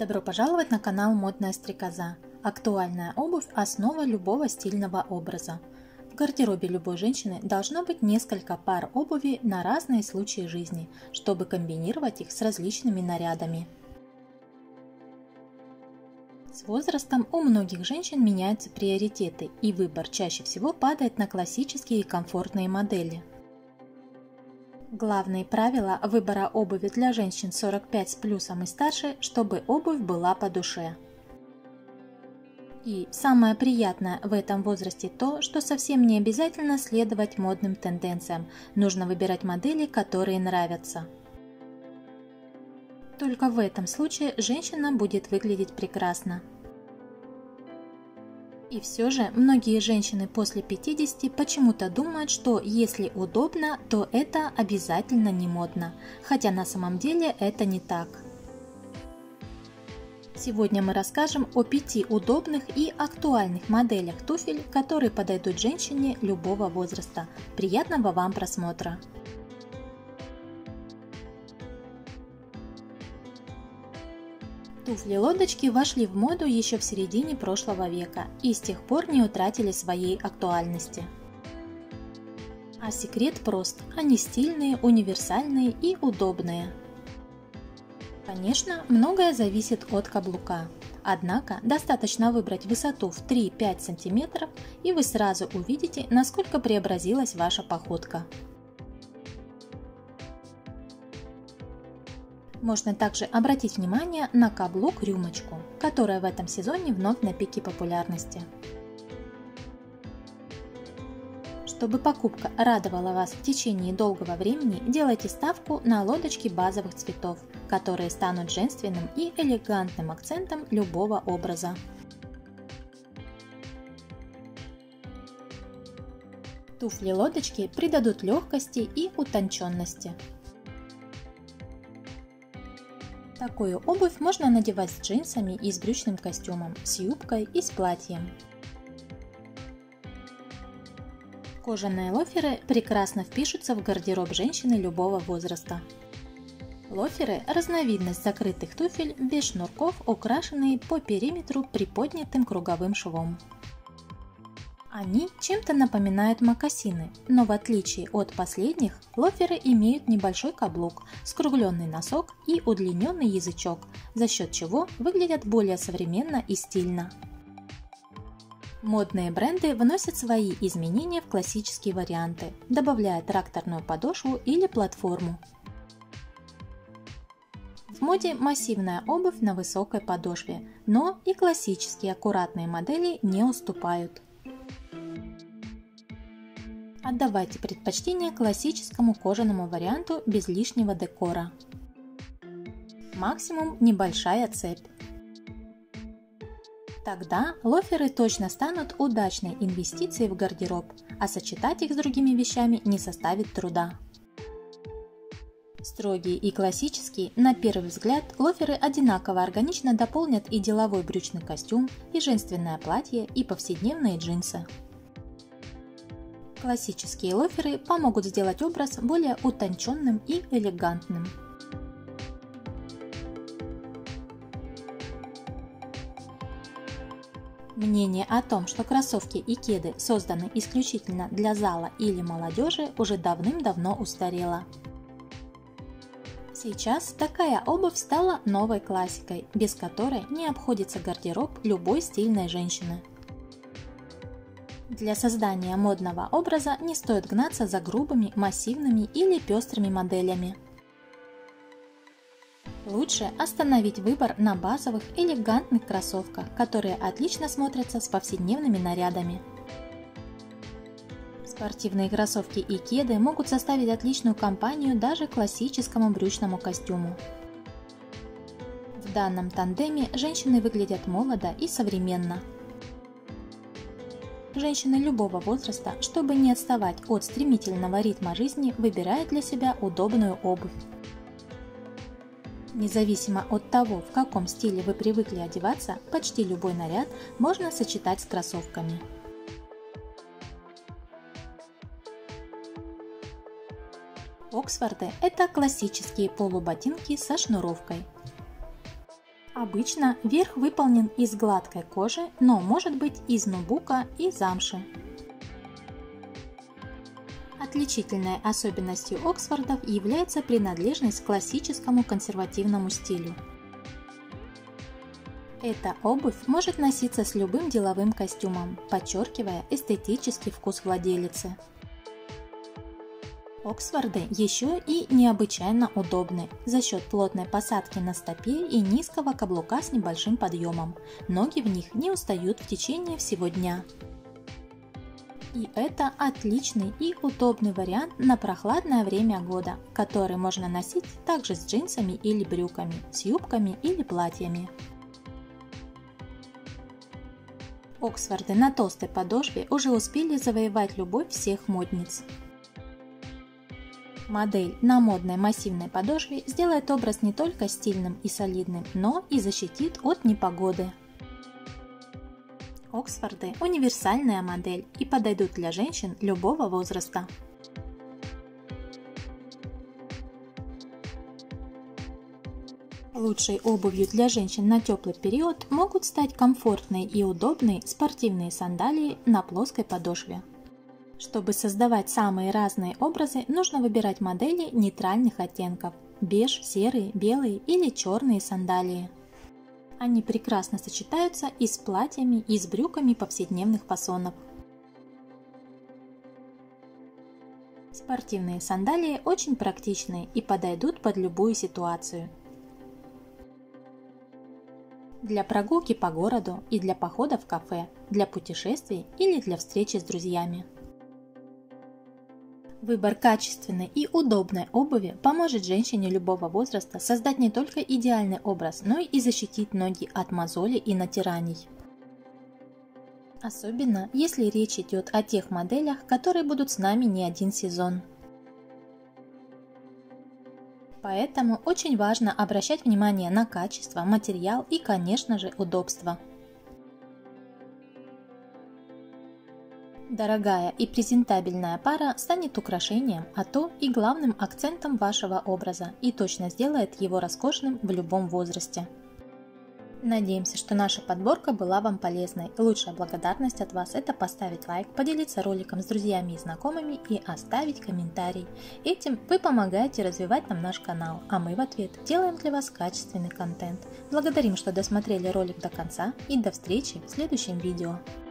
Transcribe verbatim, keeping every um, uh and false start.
Добро пожаловать на канал Модная Стрекоза. Актуальная обувь – основа любого стильного образа. В гардеробе любой женщины должно быть несколько пар обуви на разные случаи жизни, чтобы комбинировать их с различными нарядами. С возрастом у многих женщин меняются приоритеты, и выбор чаще всего падает на классические и комфортные модели. Главные правила выбора обуви для женщин сорок пять с плюсом и старше, чтобы обувь была по душе. И самое приятное в этом возрасте то, что совсем не обязательно следовать модным тенденциям, нужно выбирать модели, которые нравятся. Только в этом случае женщина будет выглядеть прекрасно. И все же многие женщины после пятидесяти почему-то думают, что если удобно, то это обязательно не модно, хотя на самом деле это не так. Сегодня мы расскажем о пяти удобных и актуальных моделях туфель, которые подойдут женщине любого возраста. Приятного вам просмотра! Туфли-лодочки вошли в моду еще в середине прошлого века и с тех пор не утратили своей актуальности. А секрет прост: они стильные, универсальные и удобные. Конечно, многое зависит от каблука. Однако достаточно выбрать высоту в три-пять сантиметров, и вы сразу увидите, насколько преобразилась ваша походка. Можно также обратить внимание на каблук-рюмочку, которая в этом сезоне вновь на пике популярности. Чтобы покупка радовала вас в течение долгого времени, делайте ставку на лодочки базовых цветов, которые станут женственным и элегантным акцентом любого образа. Туфли-лодочки придадут легкости и утонченности. Такую обувь можно надевать с джинсами и с брючным костюмом, с юбкой и с платьем. Кожаные лоферы прекрасно впишутся в гардероб женщины любого возраста. Лоферы – разновидность закрытых туфель без шнурков, украшенные по периметру приподнятым круговым швом. Они чем-то напоминают мокасины, но в отличие от последних, лоферы имеют небольшой каблук, скругленный носок и удлиненный язычок, за счет чего выглядят более современно и стильно. Модные бренды вносят свои изменения в классические варианты, добавляя тракторную подошву или платформу. В моде массивная обувь на высокой подошве, но и классические аккуратные модели не уступают. Отдавайте предпочтение классическому кожаному варианту без лишнего декора. Максимум небольшая цепь. Тогда лоферы точно станут удачной инвестицией в гардероб, а сочетать их с другими вещами не составит труда. Строгие и классические, на первый взгляд, лоферы одинаково органично дополнят и деловой брючный костюм, и женственное платье, и повседневные джинсы. Классические лоферы помогут сделать образ более утонченным и элегантным. Мнение о том, что кроссовки и кеды созданы исключительно для зала или молодежи, уже давным-давно устарело. Сейчас такая обувь стала новой классикой, без которой не обходится гардероб любой стильной женщины. Для создания модного образа не стоит гнаться за грубыми, массивными или пестрыми моделями. Лучше остановить выбор на базовых, элегантных кроссовках, которые отлично смотрятся с повседневными нарядами. Спортивные кроссовки и кеды могут составить отличную компанию даже классическому брючному костюму. В данном тандеме женщины выглядят молодо и современно. Женщины любого возраста, чтобы не отставать от стремительного ритма жизни, выбирают для себя удобную обувь. Независимо от того, в каком стиле вы привыкли одеваться, почти любой наряд можно сочетать с кроссовками. Оксфорды – это классические полуботинки со шнуровкой. Обычно верх выполнен из гладкой кожи, но может быть из нубука и замши. Отличительной особенностью Оксфордов является принадлежность к классическому консервативному стилю. Эта обувь может носиться с любым деловым костюмом, подчеркивая эстетический вкус владелицы. Оксфорды еще и необычайно удобны за счет плотной посадки на стопе и низкого каблука с небольшим подъемом. Ноги в них не устают в течение всего дня. И это отличный и удобный вариант на прохладное время года, который можно носить также с джинсами или брюками, с юбками или платьями. Оксфорды на толстой подошве уже успели завоевать любовь всех модниц. Модель на модной массивной подошве сделает образ не только стильным и солидным, но и защитит от непогоды. Оксфорды – универсальная модель и подойдут для женщин любого возраста. Лучшей обувью для женщин на теплый период могут стать комфортные и удобные спортивные сандалии на плоской подошве. Чтобы создавать самые разные образы, нужно выбирать модели нейтральных оттенков – беж, серые, белые или черные сандалии. Они прекрасно сочетаются и с платьями, и с брюками повседневных фасонов. Спортивные сандалии очень практичные и подойдут под любую ситуацию. Для прогулки по городу и для похода в кафе, для путешествий или для встречи с друзьями. Выбор качественной и удобной обуви поможет женщине любого возраста создать не только идеальный образ, но и защитить ноги от мозолей и натираний. Особенно, если речь идет о тех моделях, которые будут с нами не один сезон. Поэтому очень важно обращать внимание на качество, материал и, конечно же, удобство. Дорогая и презентабельная пара станет украшением, а то и главным акцентом вашего образа и точно сделает его роскошным в любом возрасте. Надеемся, что наша подборка была вам полезной. Лучшая благодарность от вас – это поставить лайк, поделиться роликом с друзьями и знакомыми и оставить комментарий. Этим вы помогаете развивать нам наш канал, а мы в ответ делаем для вас качественный контент. Благодарим, что досмотрели ролик до конца, и до встречи в следующем видео.